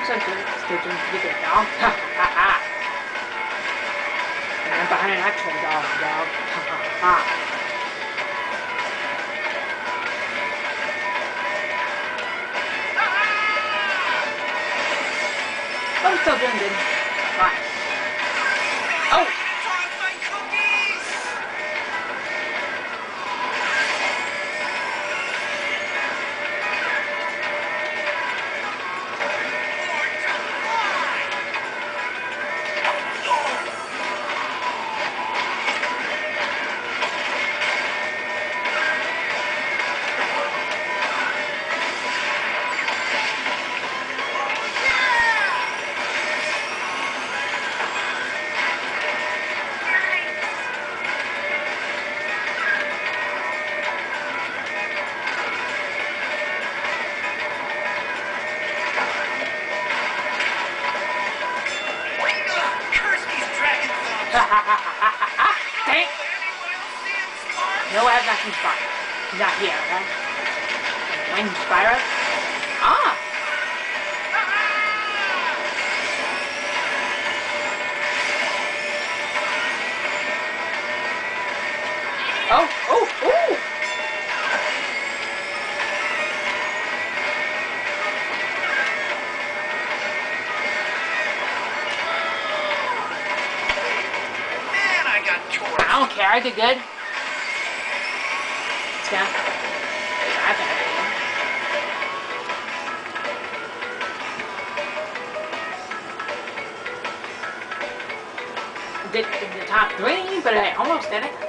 still doing pretty good, dog. Ha ha ha. And I'm behind an actual dog. Ha ha ha. But I'm still doing good. Fine. Oh! Dang! No, I have not seen Spyro. He's not here, okay? When Spyro? Ah! Oh! Oh! Ooh! I don't care, I did good. Yeah. I think I did the top 3, but I almost did it.